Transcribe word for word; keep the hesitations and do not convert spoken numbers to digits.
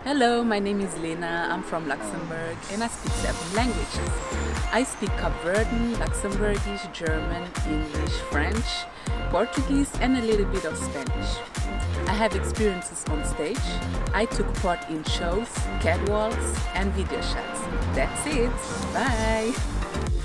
Hello, my name is Lena. I'm from Luxembourg and I speak seven languages. I speak Cape Verdean, Luxembourgish, German, English, French, Portuguese and a little bit of Spanish. I have experiences on stage. I took part in shows, catwalks and video shots. That's it. Bye!